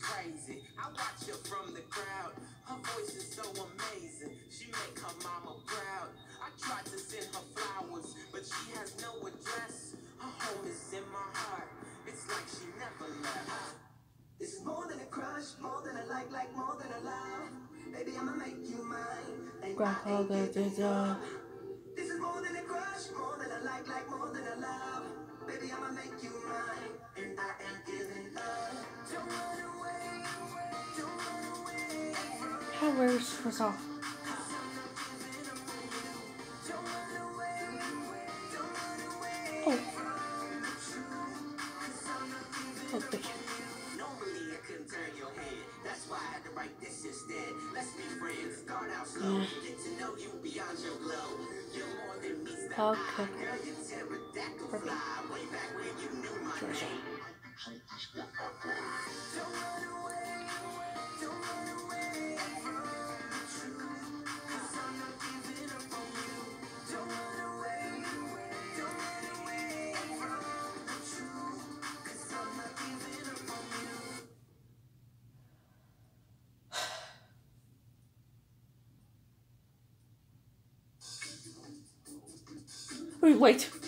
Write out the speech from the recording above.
crazy. I watch her from the crowd. Her voice is so amazing. She make her mama proud. I tried to send her flowers, but she has no address. Her home is in my heart. It's like she never left. This is more than a crush, more than a like more than a love. Baby, I'ma make you mine. And Grandpa got the job. This is more than a crush, more than a like more than a love. Baby, I'ma make you mine. And I am giving love. Don't run away, don't run away. How where's this off? Oh. Okay. Normally I couldn't turn your head. That's why I had to write this instead. Let's be friends. Start out slow. Get to know you beyond your glow. You're more than meets the eye. Girl, you pterodactyl fly. Way back when you knew my name. Don't run away. Don't run away from the truth. 'Cause I'm not giving up on you. Don't run away. Don't run away from the truth. 'Cause I'm not giving up on you. Wait.